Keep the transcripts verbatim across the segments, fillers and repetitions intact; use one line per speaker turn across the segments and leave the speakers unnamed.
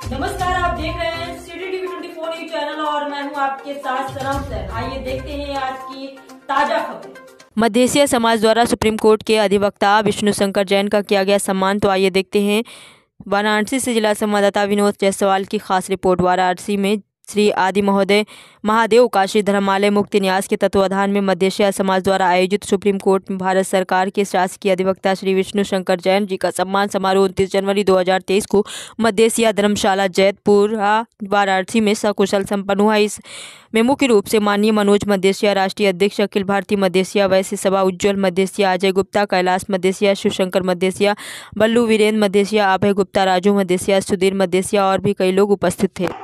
नमस्कार, आप देख रहे हैं सिटी टीवी चौबीस न्यूज चैनल और मैं हूं आपके साथ सनम सैन। आइए देखते हैं आज की ताजा खबरें।
मधेसिया समाज द्वारा सुप्रीम कोर्ट के अधिवक्ता विष्णु शंकर जैन का किया गया सम्मान। तो आइए देखते हैं वाराणसी से जिला संवाददाता विनोद जायसवाल की खास रिपोर्ट। वाराणसी में श्री आदि महोदय महादेव काशी धर्मालय मुक्ति न्यास के तत्वाधान में मधेसिया समाज द्वारा आयोजित सुप्रीम कोर्ट में भारत सरकार के शासकीय अधिवक्ता श्री विष्णु शंकर जैन जी का सम्मान समारोह उनतीस जनवरी दो हज़ार तेईस को मधेसिया धर्मशाला जैतपुर वाराणसी में सकुशल संपन्न हुआ। इस में मुख्य रूप से माननीय मनोज मधेसिया राष्ट्रीय अध्यक्ष, अखिल भारतीय मधेसिया वैश्य सभा उज्ज्वल मधेसिया, अजय गुप्ता कैलाश मधेसिया, शिवशंकर मधेसिया, बल्लू वीरेंद्र मधेसिया, अभय गुप्ता, राजू मधेसिया, सुधीर मधेसिया और भी कई लोग उपस्थित थे।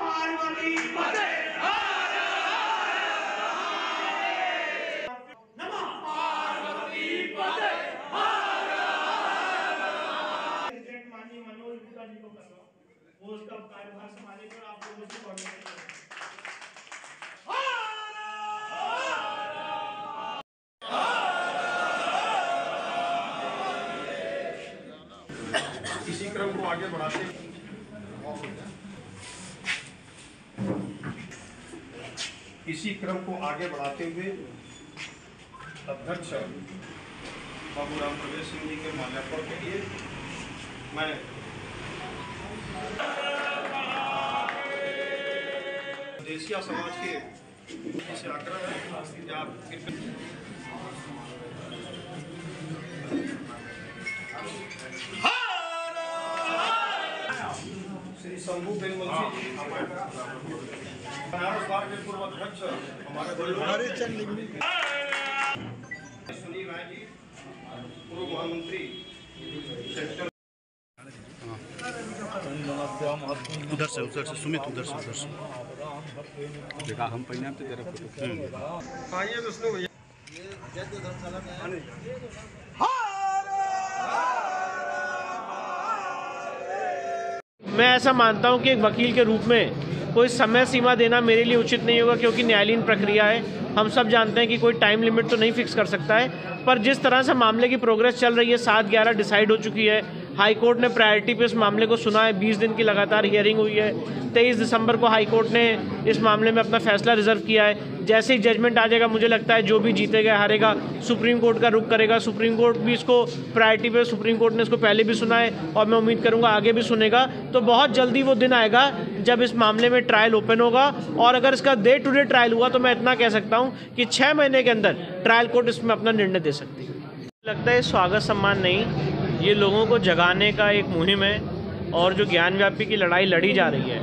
वो उसका कार्यभार संभालेगा, आप लोगों से कोऑर्डिनेट करें। इसी क्रम को आगे बढ़ाते इसी क्रम को आगे बढ़ाते हुए अध्यक्ष बाबूराम प्रवेश सिंह जी के माल्यार्पण के लिए मैं मधेसिया समाज के से आग्रह है कि आप श्री शंभू बेनवंशी जी बनारस बार के पूर्व अध्यक्ष हमारे सुनील राय जी पूर्व महामंत्री सेक्टर
उधर से उधर से सुमित उधर से उधर से देखा हम पहले तो तेरा फोटो
आइए विष्णु भैया। मैं ऐसा मानता हूं कि एक वकील के रूप में कोई समय सीमा देना मेरे लिए उचित नहीं होगा, क्योंकि न्यायालयीन प्रक्रिया है। हम सब जानते हैं कि कोई टाइम लिमिट तो नहीं फिक्स कर सकता है, पर जिस तरह से मामले की प्रोग्रेस चल रही है, सात ग्यारह डिसाइड हो चुकी है, हाई कोर्ट ने प्रायोरिटी पे इस मामले को सुना है, बीस दिन की लगातार हियरिंग हुई है, तेईस दिसंबर को हाई कोर्ट ने इस मामले में अपना फैसला रिजर्व किया है। जैसे ही जजमेंट आ जाएगा, मुझे लगता है जो भी जीतेगा हारेगा सुप्रीम कोर्ट का रुख करेगा। सुप्रीम कोर्ट भी इसको प्रायोरिटी पे, सुप्रीम कोर्ट ने इसको पहले भी सुना है और मैं उम्मीद करूँगा आगे भी सुनेगा। तो बहुत जल्दी वो दिन आएगा जब इस मामले में ट्रायल ओपन होगा, और अगर इसका डे टू डे ट्रायल हुआ तो मैं इतना कह सकता हूँ कि छः महीने के अंदर ट्रायल कोर्ट इसमें अपना निर्णय दे सकती है। लगता है स्वागत सम्मान नहीं, ये लोगों को जगाने का एक मुहिम है, और जो ज्ञान व्यापी की लड़ाई लड़ी जा रही है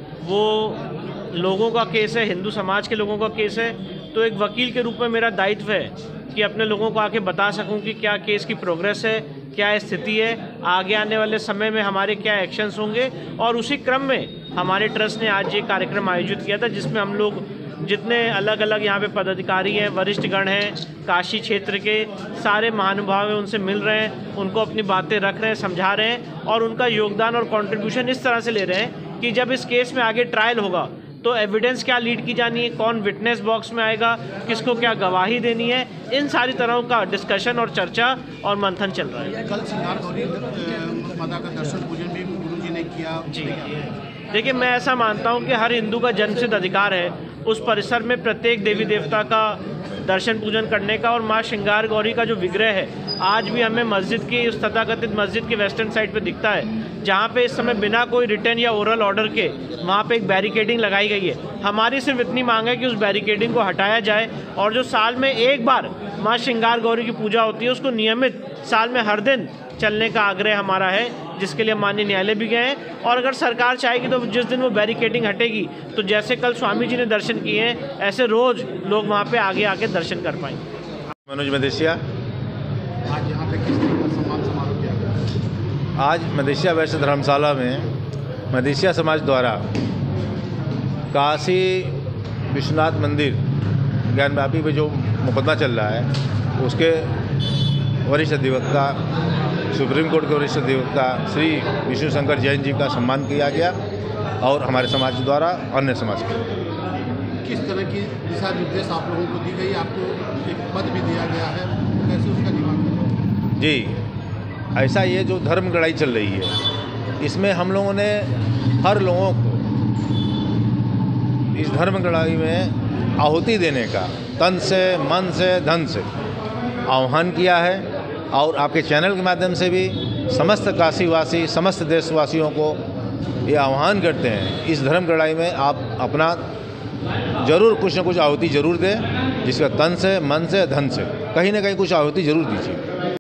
वो लोगों का केस है, हिंदू समाज के लोगों का केस है। तो एक वकील के रूप में मेरा दायित्व है कि अपने लोगों को आके बता सकूं कि क्या केस की प्रोग्रेस है, क्या स्थिति है, आगे आने वाले समय में हमारे क्या एक्शंस होंगे। और उसी क्रम में हमारे ट्रस्ट ने आज ये कार्यक्रम आयोजित किया था, जिसमें हम लोग जितने अलग अलग यहाँ पे पदाधिकारी हैं, वरिष्ठ गण हैं, काशी क्षेत्र के सारे महानुभाव हैं, उनसे मिल रहे हैं, उनको अपनी बातें रख रहे हैं, समझा रहे हैं, और उनका योगदान और कंट्रीब्यूशन इस तरह से ले रहे हैं कि जब इस केस में आगे ट्रायल होगा तो एविडेंस क्या लीड की जानी है, कौन विटनेस बॉक्स में आएगा, किसको क्या गवाही देनी है, इन सारी तरह का डिस्कशन और चर्चा और मंथन चल रहा है।
कल श्रृंगार गौरी माता का दर्शन पूजन भी गुरुजी ने किया।
जी देखिए, मैं ऐसा मानता हूँ कि हर हिंदू का जन्मसिद्ध अधिकार है उस परिसर में प्रत्येक देवी देवता का दर्शन पूजन करने का। और माँ श्रृंगार गौरी का जो विग्रह है आज भी हमें मस्जिद की, उस तथाकथित मस्जिद की वेस्टर्न साइड पे दिखता है, जहाँ पे इस समय बिना कोई रिटर्न या ओरल ऑर्डर के वहाँ पे एक बैरिकेडिंग लगाई गई है। हमारी सिर्फ इतनी मांग है कि उस बैरिकेडिंग को हटाया जाए, और जो साल में एक बार माँ श्रृंगार गौरी की पूजा होती है उसको नियमित साल में हर दिन चलने का आग्रह हमारा है, जिसके लिए माननीय न्यायालय भी गए हैं। और अगर सरकार चाहेगी तो जिस दिन वो बैरिकेडिंग हटेगी तो जैसे कल स्वामी जी ने दर्शन किए हैं, ऐसे रोज लोग वहाँ पे आगे आके दर्शन कर पाएंगे।
मनोज मधेसिया।
आज यहाँ पे किस तरह का सम्मान समारोह किया गया?
आज मधेसिया वैश्य धर्मशाला में मधेसिया समाज द्वारा काशी विश्वनाथ मंदिर ज्ञानव्यापी पे जो मुकदमा चल रहा है उसके वरिष्ठ अधिवक्ता, सुप्रीम कोर्ट के वरिष्ठ अधिवक्ता श्री विष्णु शंकर जैन जी का सम्मान किया गया, और हमारे समाज द्वारा अन्य समाज के।
किस तरह की दिशा निर्देश आप लोगों को दी गई? आपको एक पद भी दिया गया है, कैसे उसका निर्माण?
जी, ऐसा ये जो धर्म लड़ाई चल रही है इसमें हम लोगों ने हर लोगों को इस धर्म की लड़ाई में आहुति देने का तन से, मन से, धन से आह्वान किया है। और आपके चैनल के माध्यम से भी समस्त काशीवासी, समस्त देशवासियों को ये आह्वान करते हैं, इस धर्म की लड़ाई में आप अपना जरूर कुछ न कुछ आहुति जरूर दें, जिसका तन से, मन से, धन से कहीं ना कहीं कुछ आहुति जरूर दीजिए।